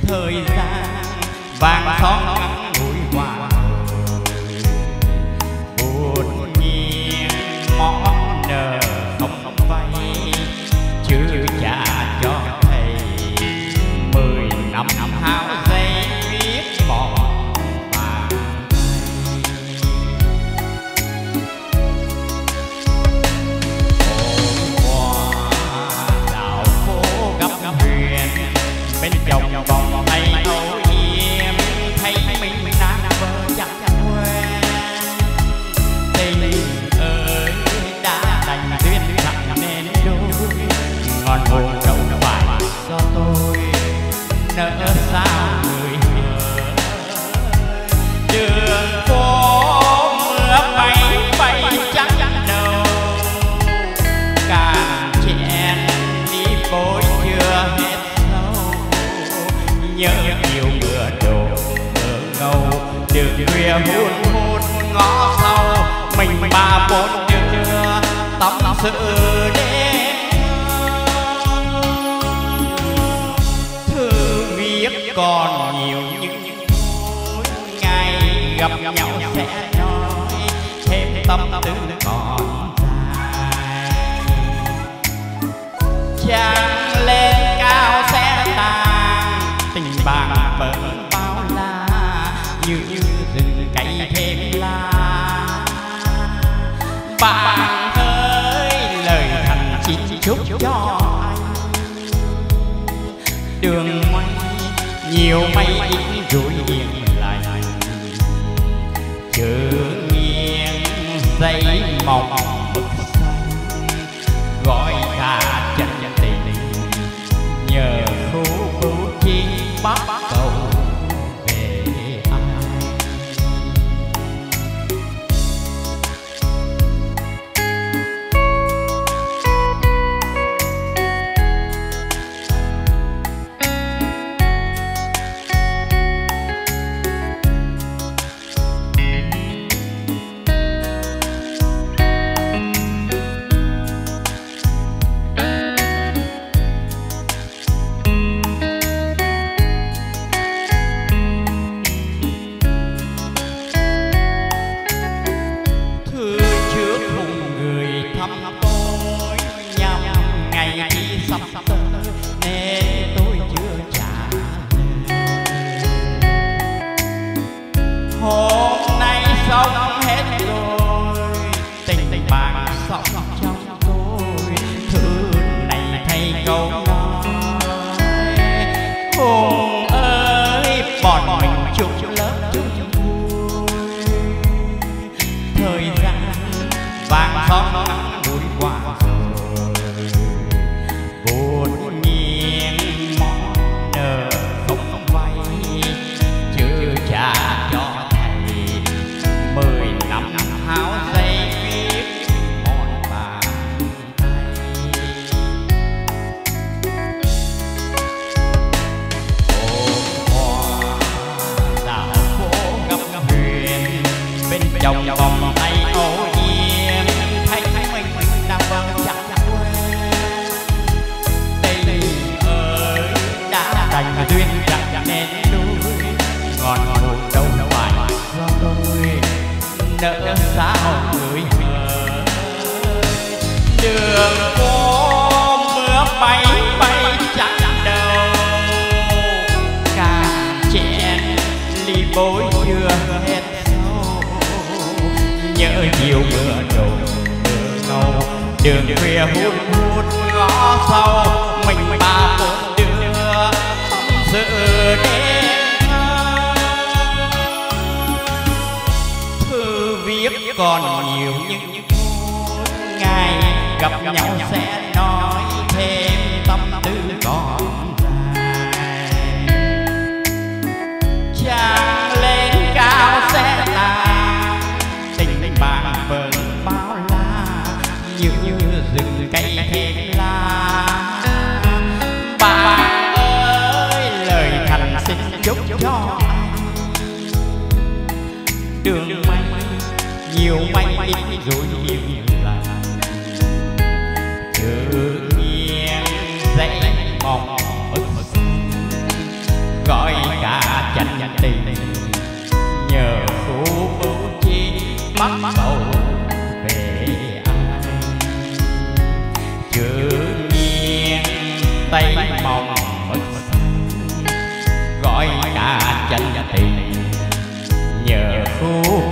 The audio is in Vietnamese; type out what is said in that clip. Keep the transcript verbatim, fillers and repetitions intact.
thời gian vàng son ngắn ngủi qua buồn nhiên món nợ không vay chưa trả cho thầy mười năm hao giây viết mòn bàn bên chồng vòng tay âu yếm thấy mình đang vỡ chẳng quen tình ơi đã đành duyên thẳng nên đôi ngon buồn đâu phải do tôi nỡ sao người hờ đường phố mưa bay bay chắc đầu càng chèn đi vội chưa hết nhớ nhiều mưa đổ mưa ngâu đường khuya hôn hôn ngõ sau mình ba bốn đứa tâm sự đêm thư viết còn nhiều những ngày gặp nhau sẽ nói thêm tâm tư còn dài chẳng lên cao sẽ tàn tình bạn bận bao la như rừng cây thêm lá bạn ơi lời thành chỉ chúc cho anh đường mây nhiều mây ít rủi yên lại chữ nghiêng dây mỏng mực xanh gọi cả chân tình nhờ khu khu chi bắt cầu về ai hôm nay xong hết rồi tình tình bạn sống trong tôi thứ này thay câu nói hùng ơi bọn mình chúc lớp chúc vui thời gian vàng son ngắn ngủi qua rồi buồn nhiên món nợ không vay chưa trả cho mười năm háo giây viết mòn bàn tay ôm hoa dạo phố ngập huyền bên chồng vòng tay âu yếm thấy mình đang vâng chẳng quên tình ơi đã đành duyên chẳng nên đôi ngọn ngùi đâu phải do tôi nỡ sao người hờ đường phố mưa bay bay chẳng đầu càng chèn ly bối chưa hết sâu nhớ nhiều mưa đổ mưa ngâu đường khuya hút hút ngõ sau mình ba bốn đứa tâm sự đêm viết còn nhiều những ngày gặp nhau sẽ nói thêm tâm tư còn dài chẳng lên cao sẽ tàn tình bạn vờn bao la như rừng cây thêm lá bạn ơi lời thành xin chúc cho đường mây nhiều mây ít rồi yên lặng chữ nghiêng dãy mỏng ức gọi cả chánh tình nhờ khu bưu chi bắt cầu về ai chữ nhiên tay mong mất gọi cả chánh tình nhờ khu